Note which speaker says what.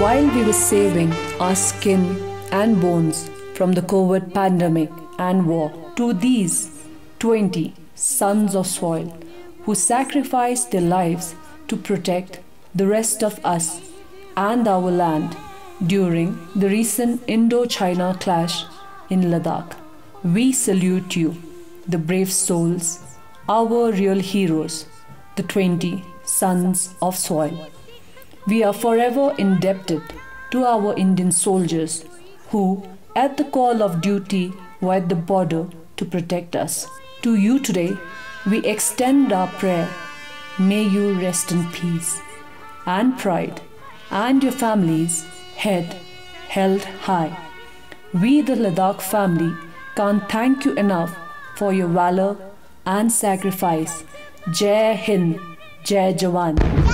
Speaker 1: While we were saving our skin and bones from the COVID pandemic and war, to these 20 sons of soil who sacrificed their lives to protect the rest of us and our land during the recent Indo-China clash in Ladakh. We salute you, the brave souls, our real heroes, the 20 sons of soil. We are forever indebted to our Indian soldiers who, at the call of duty, were at the border to protect us. To you today, we extend our prayer. May you rest in peace and pride, and your families' head held high. We, the Ladakh family, can't thank you enough for your valor and sacrifice. Jai Hind, Jai Jawan.